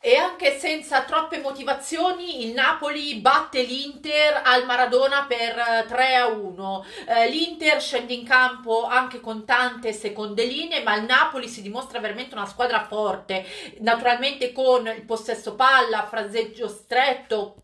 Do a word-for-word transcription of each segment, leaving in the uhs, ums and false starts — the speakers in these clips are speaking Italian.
E anche senza troppe motivazioni il Napoli batte l'Inter al Maradona per tre a uno. Eh, L'Inter scende in campo anche con tante seconde linee, ma il Napoli si dimostra veramente una squadra forte, naturalmente con il possesso palla, fraseggio stretto.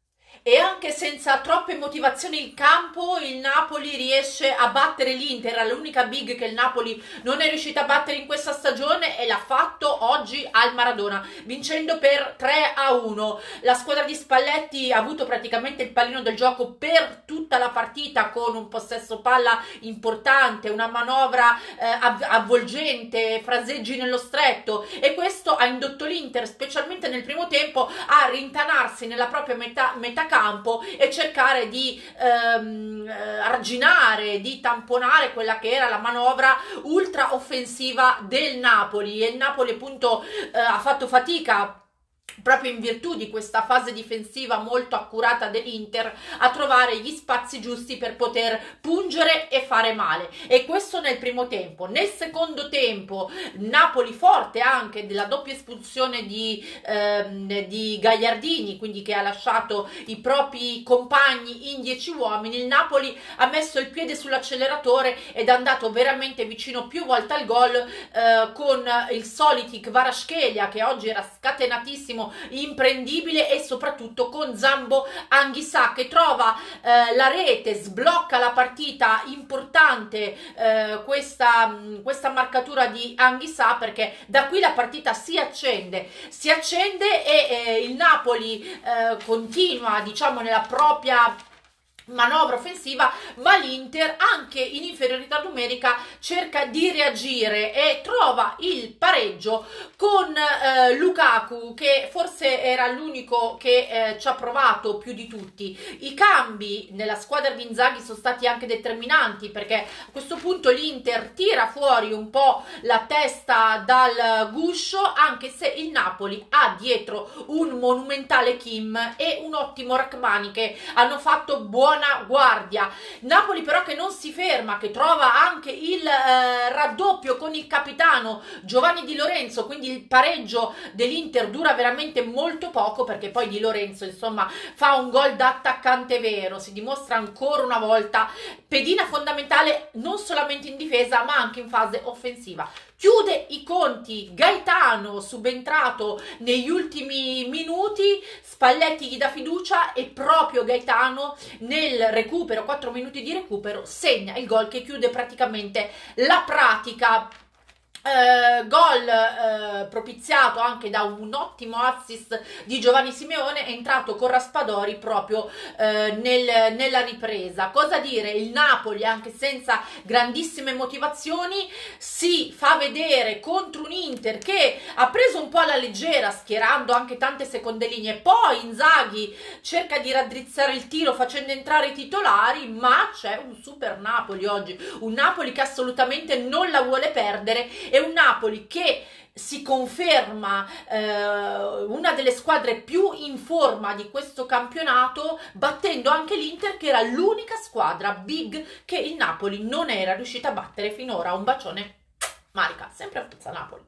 E anche senza troppe motivazioni in campo, il Napoli riesce a battere l'Inter, l'unica big che il Napoli non è riuscito a battere in questa stagione, e l'ha fatto oggi al Maradona, vincendo per tre a uno. La squadra di Spalletti ha avuto praticamente il pallino del gioco per tutta la partita, con un possesso palla importante, una manovra eh, av- avvolgente, fraseggi nello stretto, e questo ha indotto l'Inter, specialmente nel primo tempo, a rintanarsi nella propria metà, metà campo e cercare di ehm, arginare, di tamponare quella che era la manovra ultra offensiva del Napoli. E il Napoli appunto eh, ha fatto fatica, proprio in virtù di questa fase difensiva molto accurata dell'Inter, a trovare gli spazi giusti per poter pungere e fare male. E questo nel primo tempo. Nel secondo tempo Napoli, forte anche della doppia espulsione di, ehm, di Gagliardini, quindi che ha lasciato i propri compagni in dieci uomini, il Napoli ha messo il piede sull'acceleratore ed è andato veramente vicino più volte al gol, eh, con il soliti Kvaratskhelia, che oggi era scatenatissimo, imprendibile, e soprattutto con Zambo Anghissà, che trova eh, la rete, sblocca la partita. Importante eh, questa, questa marcatura di Anghissà, perché da qui la partita si accende si accende e eh, il Napoli eh, continua, diciamo, nella propria manovra offensiva, ma l'Inter, anche in inferiorità numerica, cerca di reagire e trova il pareggio con eh, Lukaku, che forse era l'unico che eh, ci ha provato più di tutti. I cambi nella squadra di Inzaghi sono stati anche determinanti, perché a questo punto l'Inter tira fuori un po' la testa dal guscio, anche se il Napoli ha dietro un monumentale Kim e un ottimo Rachmani, che hanno fatto buona guardia. Napoli però che non si ferma, che trova anche il eh, raddoppio con il capitano Giovanni Di Lorenzo, quindi il pareggio dell'Inter dura veramente molto poco, perché poi Di Lorenzo insomma fa un gol da attaccante vero, si dimostra ancora una volta pedina fondamentale non solamente in difesa ma anche in fase offensiva. Chiude i conti Gaetano, subentrato negli ultimi minuti. Spalletti gli dà fiducia e proprio Gaetano, nel recupero, quattro minuti di recupero, segna il gol che chiude praticamente la pratica. Uh, gol uh, propiziato anche da un ottimo assist di Giovanni Simeone, è entrato con Raspadori proprio uh, nel, nella ripresa. Cosa dire, il Napoli, anche senza grandissime motivazioni, si fa vedere contro un Inter che ha preso un po' alla leggera, schierando anche tante seconde linee. Poi Inzaghi cerca di raddrizzare il tiro facendo entrare i titolari, ma c'è un super Napoli oggi, un Napoli che assolutamente non la vuole perdere. È un Napoli che si conferma eh, una delle squadre più in forma di questo campionato, battendo anche l'Inter, che era l'unica squadra big che il Napoli non era riuscita a battere finora. Un bacione, Marica, sempre a Forza Napoli.